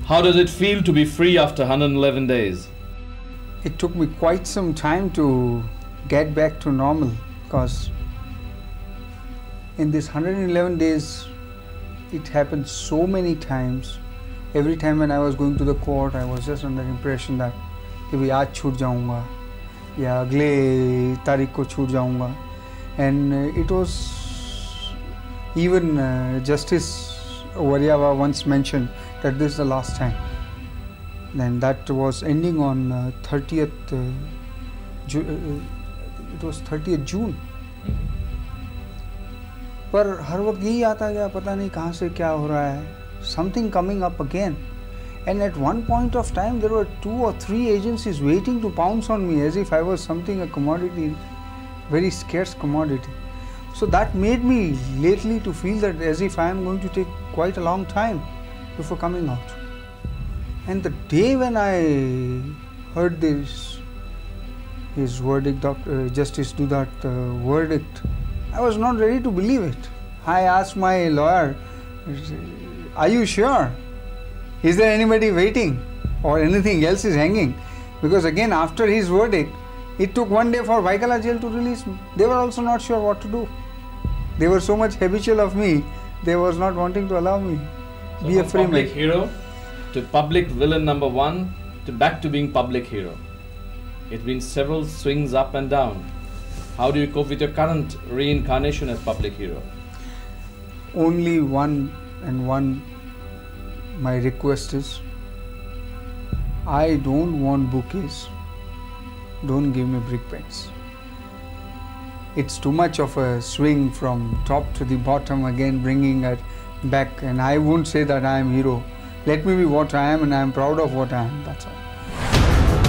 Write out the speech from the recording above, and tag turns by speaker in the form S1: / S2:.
S1: How does it feel to be free after 111 days?
S2: It took me quite some time to get back to normal, because in this 111 days it happened so many times. Every time when I was going to the court, I was just under impression that कि भाई आज छूट जाऊंगा या अगले तारीख को छूट जाऊंगा. And it was even Justice Waryava once mentioned that this is the last time. Then that was ending on 30th it was 30th June. पर हर वक्त यही आता गया, पता नहीं कहाँ से क्या हो रहा है. Something coming up again. And at one point of time there were 2 or 3 agencies waiting to pounce on me as if I was something, a commodity, very scarce commodity. So that made me lately to feel that as if I am going to take quite a long time before coming out. And the day when I heard his verdict, Justice Dudat verdict, I was not ready to believe it. I asked my lawyer, are you sure? Is there anybody waiting or anything else is hanging? Because again, after his verdict, it took 1 day for Vaikala jail to release me. They were also not sure what to do. They were so much habitual of me, they was not wanting to allow me
S1: So
S2: be a free
S1: public
S2: man.
S1: hero to public villain number 1 to back to being public hero. It's been several swings up and down. How do you cope with your current reincarnation as public hero?
S2: Only one my request is, I don't want bouquets. Don't give me brick pens. It's too much of a swing from top to the bottom, again bringing it back, and I won't say that I am hero. Let me be what I am, and I am proud of what I am, that's all.